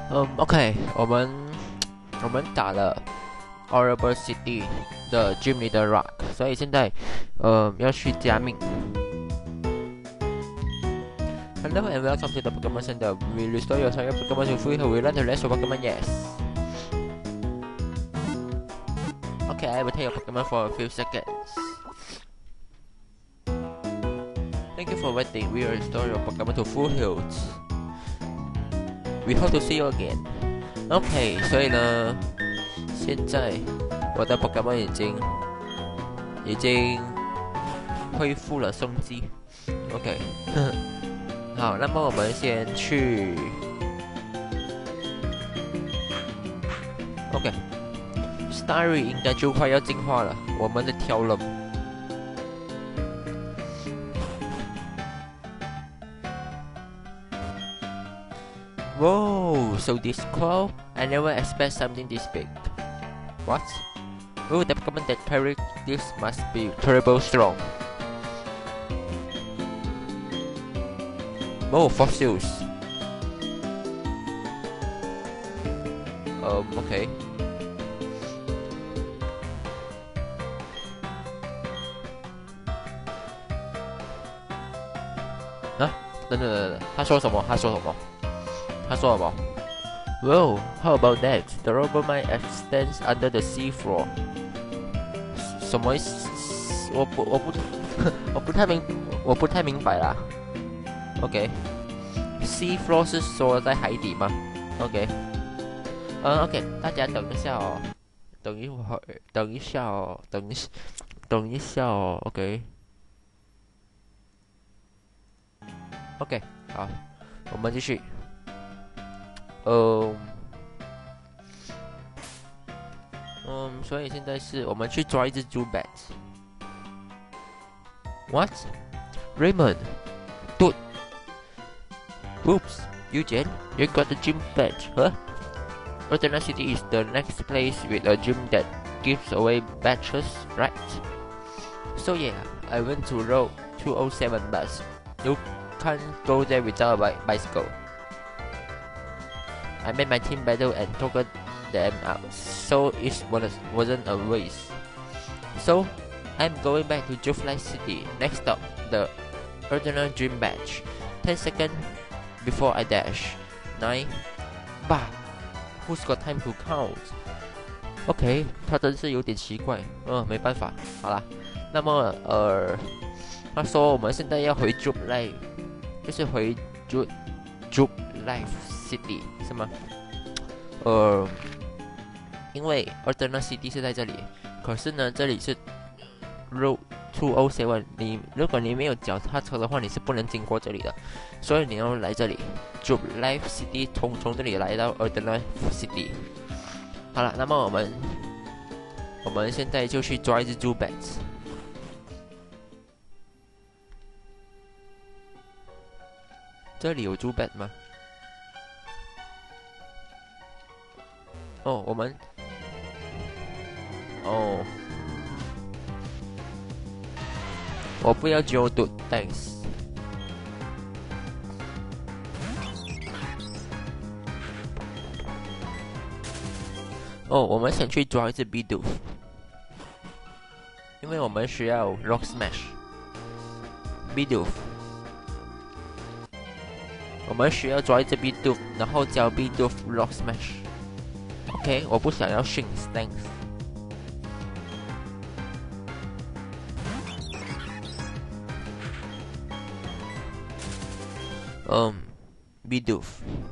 OK，我们打了 Horrible City 的 Gym Leader Rock，所以现在要去加命。Hello and welcome to the Pokemon Center. We restore your target Pokemon to full health. We learn to rest your Pokemon. Yes. Okay, I will take your Pokemon for a few seconds. Thank you for waiting. We will restore your Pokemon to full health. We hope to see you again. OK， 所以呢，现在我的 Pokemon 已经恢复了生机。OK， 好，那么我们先去 OK。Starry 应该就快要进化了，我们的挑龙。Whoa, so this cool? I never expect something this big. What? Oh, the Pokemon that carry this must be terrible strong. Oh, fossils. Okay. 啊，等，他说什么？Whoa, how about that? The robot mine extends under the sea floor. 什么意思？我不太明白啦。OK，sea floor 是说在海底吗 ？OK， OK， 大家等一下哦，等一下哦，OK， 好，我们继续。所以现在是我们去抓一只猪 bat。What? Raymond? Dude. Oops. Eugene, you got the gym badge, huh? Earthena City is the next place with a gym that gives away badges, right? So yeah, I went to Road 207 bus. You can't go there without a bicycle. I made my team battle and took them out, so it wasn't a race. So, I'm going back to Jubilife City. Next stop, the Earthena Dream Badge. 10 seconds before I dash. 9. Bah! Who's got time to count? OK， 他真是有点奇怪。没办法，好啦。那么他说我们现在要回 Jubilife， 就是回 Jubilife City 是吗？因为 Earthena City 是在这里，可是呢，这里是 Road 207，如果你没有脚踏车的话，你是不能经过这里的，所以你要来这里 Jubilife City， 从这里来到 Earthena City。好了，那么我们现在就去抓一只猪 bat。这里有猪 bat 吗？我们我不要 Geodude thanks。我们先去抓一只 Bidoof， 因为我们需要 Rock Smash Bidoof， 我们需要抓一只 Bidoof， 然后教 Bidoof Rock Smash。OK， 我不想要 Shinx thanks。Bidoof。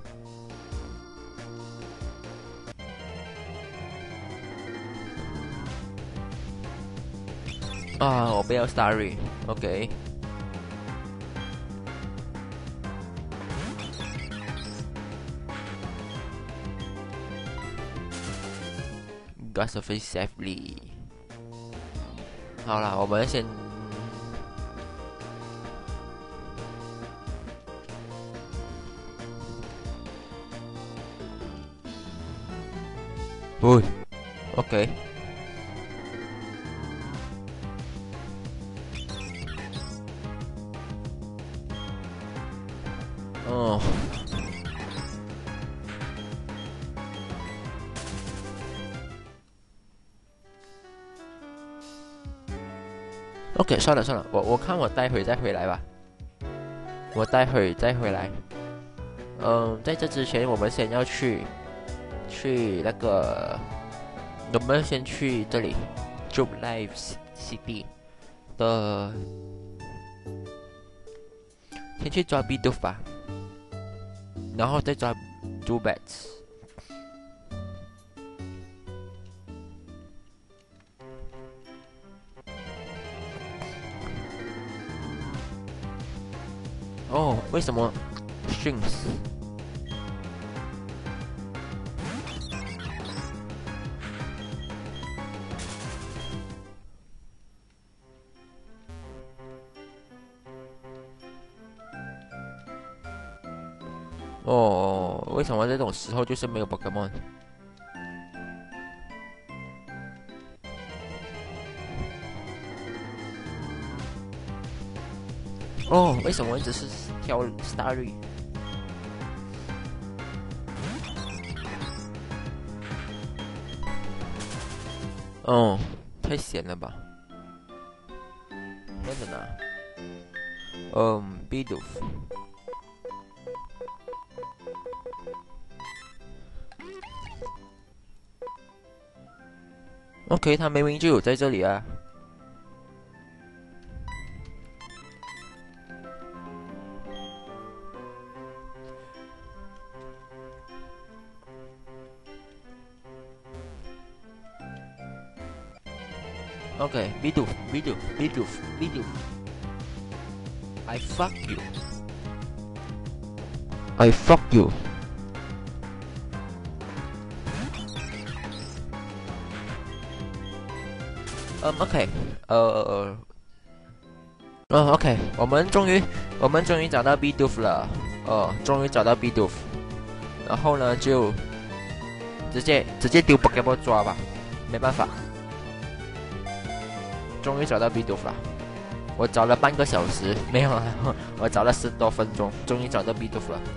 我不要 Starry。OK。Got surface safely。好啦，我们先。OK。 OK， 算了算了，我看我待会再回来吧。我待会再回来。在这之前，我们先要去那个，我们先去这里 Jubilife City 的，先去抓 Bidoof 吧，然后再抓 Zubats。哦，为什么 Strings？ 哦，为什么这种时候就是没有 Pokemon？ 哦，为什么一直是挑 Starry？ 哦，太闲了吧？真的呢。Bidoof。OK， 他明明就有在这里啊。OK， Bidoof。I fuck you. I fuck you. OK， OK， 我们终于找到 Bidoof 了，终于找到 Bidoof， 然后呢就直接丢 Pokeball 抓吧，没办法，终于找到 Bidoof 了，我找了半个小时，没有了，我找了10多分钟，终于找到 Bidoof 了，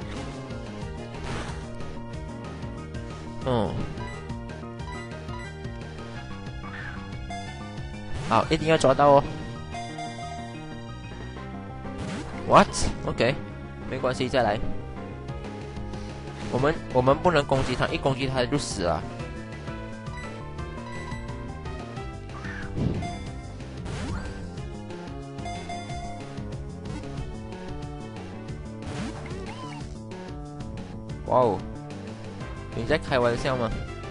好，一定要抓到哦。What？ OK， 没关系，再来。我们不能攻击他，一攻击他就死了。哇哦，你在开玩笑吗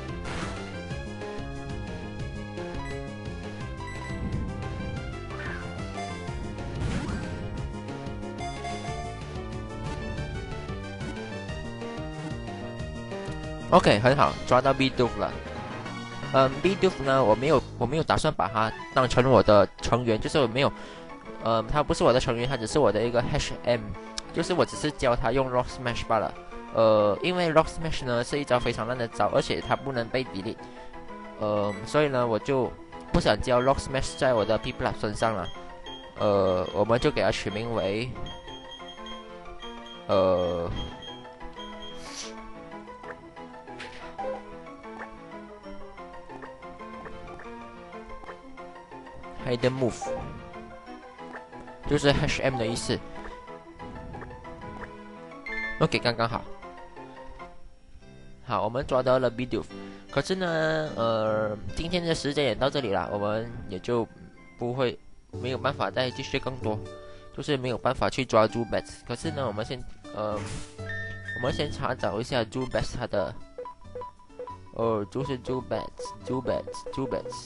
？OK， 很好，抓到 Bidoof 了。Bidoof 呢，我没有打算把它当成我的成员，就是我没有，他不是我的成员，他只是我的一个 HM， 就是我只是教他用 Rock Smash 罢了。因为 Rock Smash 呢是一招非常烂的招，而且它不能被 delete，所以呢我就不想教 Rock Smash 在我的 Piplup 身上了。我们就给它取名为Hidden Move， 就是 HM 的意思。OK， 刚刚好。好，我们抓到了 Bidoof， 可是呢，今天的时间也到这里了，我们也就没有办法再继续更多，就是没有办法去抓 Zubats。可是呢，我们先查找一下 Zubats 它的，就是 Zubats。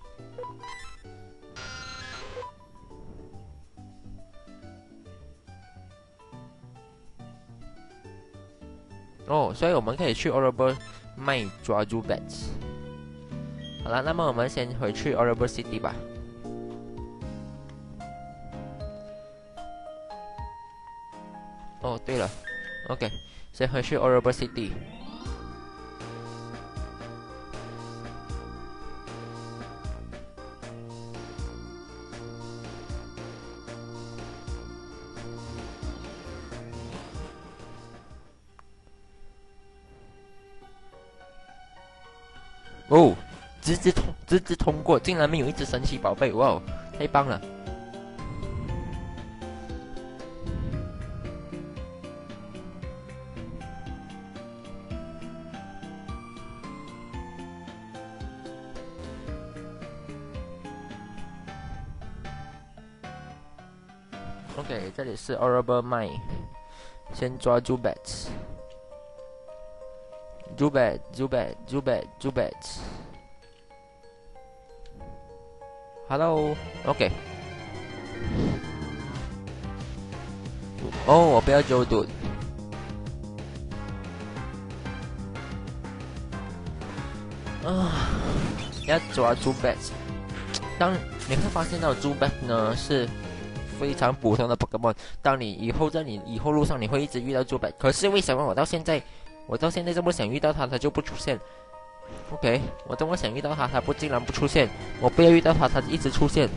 所以我们可以去 Orable 卖抓 Zubats。好了，那么我们先回去 Orable City 吧。对了 ，OK， 先回去 Orable City。直接通过，竟然没有一只神奇宝贝，哇， 太棒了。OK， 这里是 Horrible Mine， 先抓猪 bats， 猪 bat， 猪 bat， 猪 bat， 猪 bats。Hello，OK。哦，我不要揪毒。要抓猪 bats。当你会发现到猪 bat 呢是非常普通的 Pokemon， 当你以后路上你会一直遇到猪 bat， 可是为什么我到现在这么想遇到它就不出现 ？OK， 我这么想遇到它竟然不出现，我不要遇到它一直出现。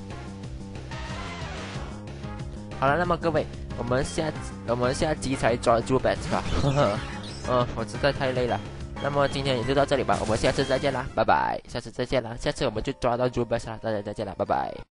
好了，那么各位，我们下集才抓猪 bat 吧。我实在太累了。那么今天也就到这里吧，我们下次再见啦，拜拜。下次再见啦，下次我们就抓到猪 bat 啦，大家再见啦，拜拜。